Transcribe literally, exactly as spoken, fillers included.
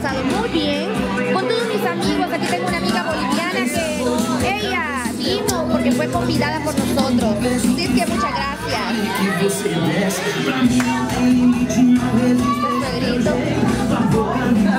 pasado muy bien con todos mis amigos. Aquí tengo una amiga boliviana que ella vino porque fue convidada por nosotros. Así es que muchas gracias. Pedrito.